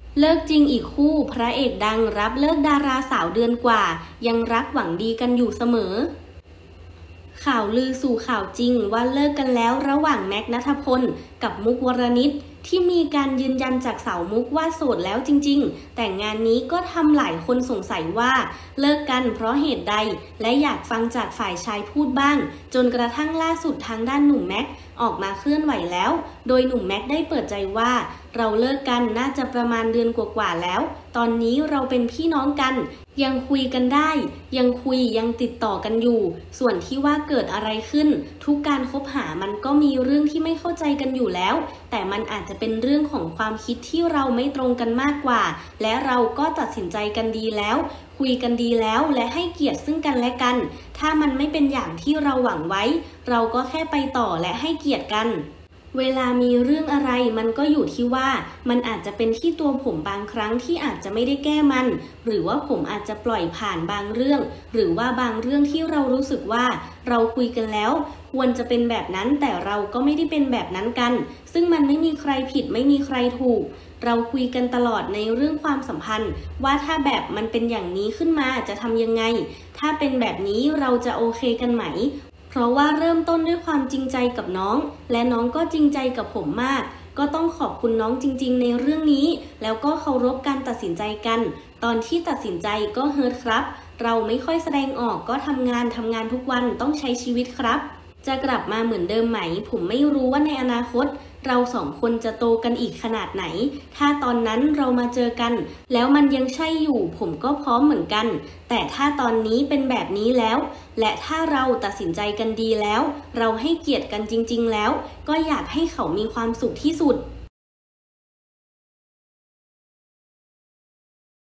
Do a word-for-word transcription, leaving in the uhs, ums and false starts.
เลิกจริงอีกคู่พระเอกดังรับเลิกดาราสาวเดือนกว่ายังรักหวังดีกันอยู่เสมอข่าวลือสู่ข่าวจริงว่าเลิกกันแล้วระหว่างแม็กซ์ ณัฐพลกับมุกวรณิตที่มีการยืนยันจากสาวมุกว่าโสดแล้วจริงๆแต่งานนี้ก็ทำหลายคนสงสัยว่าเลิกกันเพราะเหตุใดและอยากฟังจากฝ่ายชายพูดบ้างจนกระทั่งล่าสุดทางด้านหนุ่มแม็กซ์ออกมาเคลื่อนไหวแล้วโดยหนุ่มแม็กซ์ได้เปิดใจว่าเราเลิกกันน่าจะประมาณเดือนกว่าๆแล้วตอนนี้เราเป็นพี่น้องกันยังคุยกันได้ยังคุยยังติดต่อกันอยู่ส่วนที่ว่าเกิดอะไรขึ้นทุกการคบหามันก็มีเรื่องที่ไม่เข้าใจกันอยู่แล้วแต่มันอาจจะเป็นเรื่องของความคิดที่เราไม่ตรงกันมากกว่าและเราก็ตัดสินใจกันดีแล้วคุยกันดีแล้วและให้เกียรติซึ่งกันและกันถ้ามันไม่เป็นอย่างที่เราหวังไว้เราก็แค่ไปต่อและให้เกียรติกันเวลามีเรื่องอะไรมันก็อยู่ที่ว่ามันอาจจะเป็นที่ตัวผมบางครั้งที่อาจจะไม่ได้แก้มันหรือว่าผมอาจจะปล่อยผ่านบางเรื่องหรือว่าบางเรื่องที่เรารู้สึกว่าเราคุยกันแล้วควรจะเป็นแบบนั้นแต่เราก็ไม่ได้เป็นแบบนั้นกันซึ่งมันไม่มีใครผิดไม่มีใครถูกเราคุยกันตลอดในเรื่องความสัมพันธ์ว่าถ้าแบบมันเป็นอย่างนี้ขึ้นมาจะทำยังไงถ้าเป็นแบบนี้เราจะโอเคกันไหมเพราะว่าเริ่มต้นด้วยความจริงใจกับน้องและน้องก็จริงใจกับผมมากก็ต้องขอบคุณน้องจริงๆในเรื่องนี้แล้วก็เคารพการตัดสินใจกันตอนที่ตัดสินใจก็เฮิร์ตครับเราไม่ค่อยแสดงออกก็ทำงานทำงานทุกวันต้องใช้ชีวิตครับจะกลับมาเหมือนเดิมไหมผมไม่รู้ว่าในอนาคตเราสองคนจะโตกันอีกขนาดไหนถ้าตอนนั้นเรามาเจอกันแล้วมันยังใช่อยู่ผมก็พร้อมเหมือนกันแต่ถ้าตอนนี้เป็นแบบนี้แล้วและถ้าเราตัดสินใจกันดีแล้วเราให้เกียรติกันจริงๆแล้วก็อยากให้เขามีความสุขที่สุด